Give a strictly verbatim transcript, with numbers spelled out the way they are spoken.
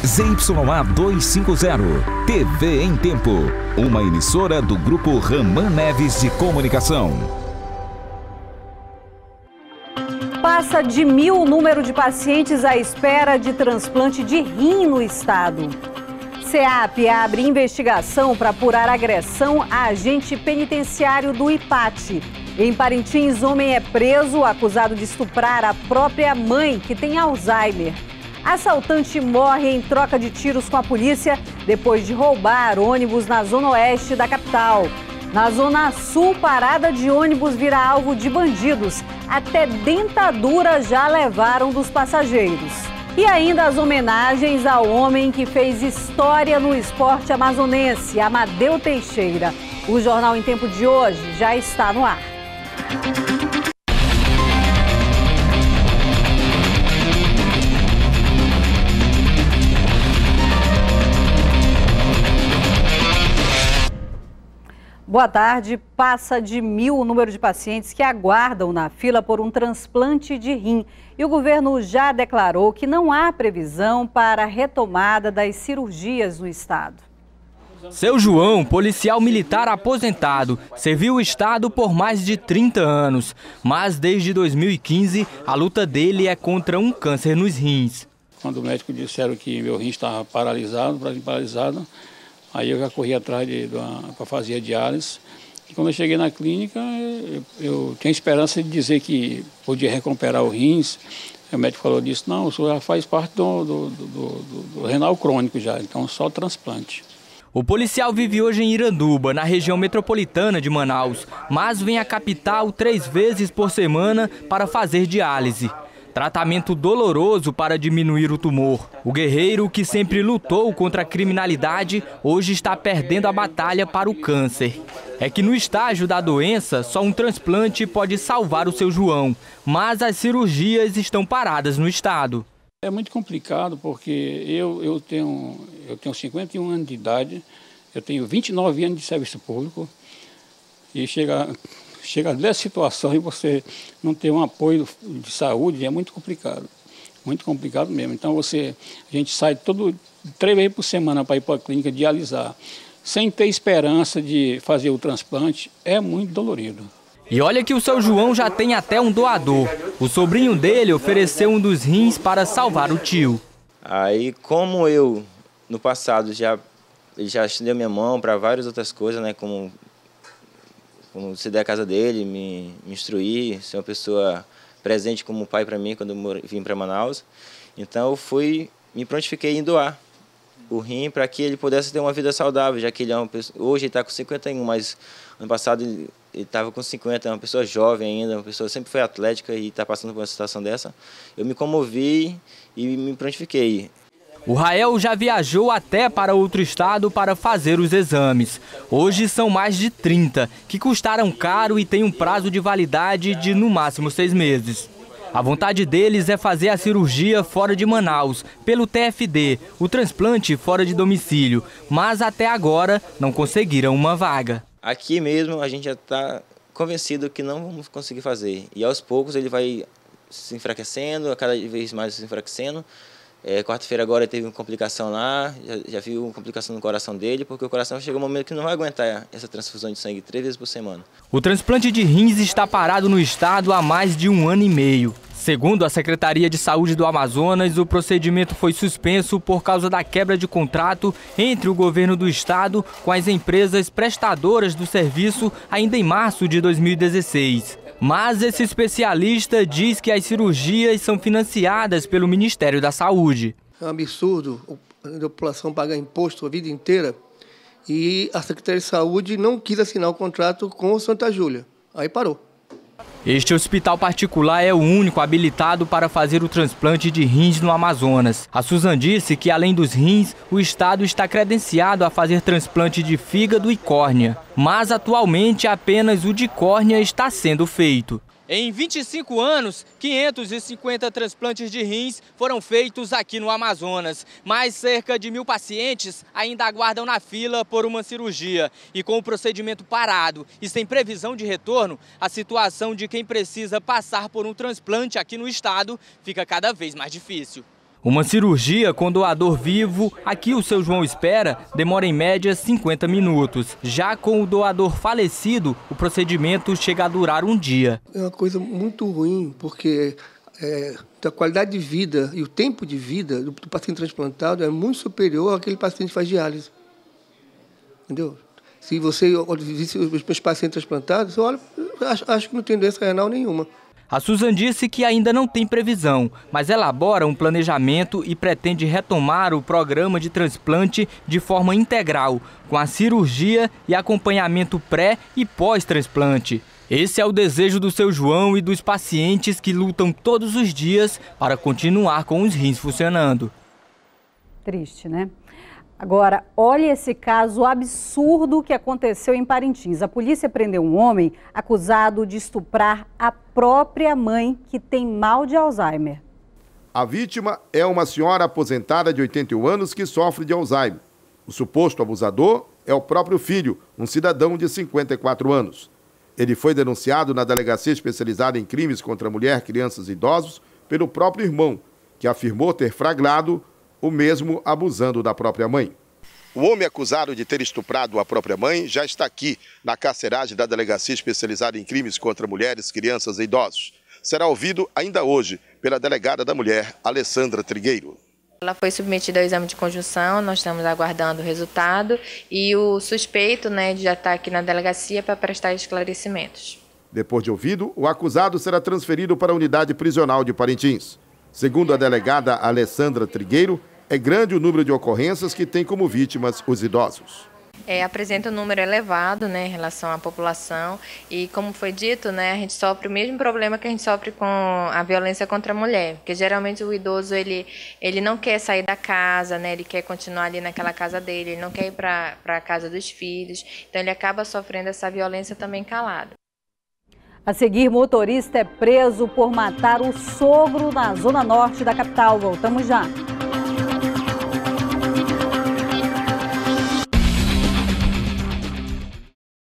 Z Y A duzentos e cinquenta, T V em Tempo, uma emissora do Grupo Raman Neves de Comunicação. Passa de mil o número de pacientes à espera de transplante de rim no estado. SEAP abre investigação para apurar agressão a agente penitenciário do I P A T. Em Parintins, homem é preso acusado de estuprar a própria mãe, que tem Alzheimer. Assaltante morre em troca de tiros com a polícia depois de roubar ônibus na zona oeste da capital. Na zona sul, parada de ônibus vira alvo de bandidos. Até dentadura já levaram dos passageiros. E ainda as homenagens ao homem que fez história no esporte amazonense, Amadeu Teixeira. O Jornal em Tempo de hoje já está no ar. Boa tarde. Passa de mil o número de pacientes que aguardam na fila por um transplante de rim. E o governo já declarou que não há previsão para a retomada das cirurgias no estado. Seu João, policial militar aposentado, serviu o estado por mais de trinta anos. Mas desde dois mil e quinze, a luta dele é contra um câncer nos rins. Quando o médico disseram que meu rim estava paralisado, paralisado, aí eu já corri atrás para fazer a diálise. E quando eu cheguei na clínica, eu, eu tinha esperança de dizer que podia recuperar o rins. O médico falou disso, não, o senhor já faz parte do, do, do, do, do renal crônico já, então só transplante. O policial vive hoje em Iranduba, na região metropolitana de Manaus, mas vem à capital três vezes por semana para fazer diálise. Tratamento doloroso para diminuir o tumor. O guerreiro, que sempre lutou contra a criminalidade, hoje está perdendo a batalha para o câncer. É que no estágio da doença, só um transplante pode salvar o seu João, mas as cirurgias estão paradas no estado. É muito complicado porque eu, eu, tenho, eu tenho cinquenta e um anos de idade, eu tenho vinte e nove anos de serviço público e chega... Chega dessa situação e você não ter um apoio de saúde é muito complicado, muito complicado mesmo. Então você, a gente sai todo, três vezes por semana para ir para a clínica dialisar, sem ter esperança de fazer o transplante, é muito dolorido. E olha que o seu João já tem até um doador. O sobrinho dele ofereceu um dos rins para salvar o tio. Aí como eu, no passado, já, já estendeu minha mão para várias outras coisas, né, como... como se der a casa dele, me, me instruir, ser uma pessoa presente como pai para mim quando eu vim para Manaus. Então eu fui, me prontifiquei em doar o rim para que ele pudesse ter uma vida saudável, já que ele é uma pessoa, hoje ele está com cinquenta e um, mas ano passado ele estava com cinquenta, é uma pessoa jovem ainda, uma pessoa sempre foi atlética e está passando por uma situação dessa. Eu me comovi e me prontifiquei. O Rael já viajou até para outro estado para fazer os exames. Hoje são mais de trinta, que custaram caro e têm um prazo de validade de no máximo seis meses. A vontade deles é fazer a cirurgia fora de Manaus, pelo T F D, o transplante fora de domicílio, mas até agora não conseguiram uma vaga. Aqui mesmo a gente já está convencido que não vamos conseguir fazer. E aos poucos ele vai se enfraquecendo, a cada vez mais se enfraquecendo. É, quarta-feira agora teve uma complicação lá, já, já viu uma complicação no coração dele, porque o coração chega um momento que não vai aguentar essa transfusão de sangue três vezes por semana. O transplante de rins está parado no estado há mais de um ano e meio. Segundo a Secretaria de Saúde do Amazonas, o procedimento foi suspenso por causa da quebra de contrato entre o governo do estado com as empresas prestadoras do serviço ainda em março de dois mil e dezesseis. Mas esse especialista diz que as cirurgias são financiadas pelo Ministério da Saúde. É um absurdo a população pagar imposto a vida inteira e a Secretaria de Saúde não quis assinar o contrato com o Santa Júlia. Aí parou. Este hospital particular é o único habilitado para fazer o transplante de rins no Amazonas. A Suzan disse que, além dos rins, o estado está credenciado a fazer transplante de fígado e córnea. Mas, atualmente, apenas o de córnea está sendo feito. Em vinte e cinco anos, quinhentos e cinquenta transplantes de rins foram feitos aqui no Amazonas. Mas cerca de mil pacientes ainda aguardam na fila por uma cirurgia. E com o procedimento parado e sem previsão de retorno, a situação de quem precisa passar por um transplante aqui no estado fica cada vez mais difícil. Uma cirurgia com doador vivo, aqui o seu João espera, demora em média cinquenta minutos. Já com o doador falecido, o procedimento chega a durar um dia. É uma coisa muito ruim, porque é, a qualidade de vida e o tempo de vida do, do paciente transplantado é muito superior àquele paciente que faz diálise. Entendeu? Se você visse os meus pacientes transplantados, olha, acho, acho que não tem doença renal nenhuma. A Susan disse que ainda não tem previsão, mas elabora um planejamento e pretende retomar o programa de transplante de forma integral, com a cirurgia e acompanhamento pré e pós-transplante. Esse é o desejo do seu João e dos pacientes que lutam todos os dias para continuar com os rins funcionando. Triste, né? Agora, olha esse caso absurdo que aconteceu em Parintins. A polícia prendeu um homem acusado de estuprar a própria mãe, que tem mal de Alzheimer. A vítima é uma senhora aposentada de oitenta e um anos que sofre de Alzheimer. O suposto abusador é o próprio filho, um cidadão de cinquenta e quatro anos. Ele foi denunciado na Delegacia Especializada em Crimes contra a Mulher, Crianças e Idosos pelo próprio irmão, que afirmou ter flagrado o mesmo abusando da própria mãe. O homem acusado de ter estuprado a própria mãe já está aqui na carceragem da Delegacia Especializada em Crimes contra Mulheres, Crianças e Idosos. Será ouvido ainda hoje pela delegada da mulher, Alessandra Trigueiro. Ela foi submetida ao exame de conjunção, nós estamos aguardando o resultado e o suspeito, né, já está aqui na delegacia para prestar esclarecimentos. Depois de ouvido, o acusado será transferido para a unidade prisional de Parintins. Segundo a delegada Alessandra Trigueiro, é grande o número de ocorrências que tem como vítimas os idosos. É, apresenta um número elevado, né, em relação à população e, como foi dito, né, a gente sofre o mesmo problema que a gente sofre com a violência contra a mulher, porque geralmente o idoso ele, ele não quer sair da casa, né, ele quer continuar ali naquela casa dele, ele não quer ir para a casa dos filhos, então ele acaba sofrendo essa violência também calada. A seguir, motorista é preso por matar o sogro na zona norte da capital. Voltamos já.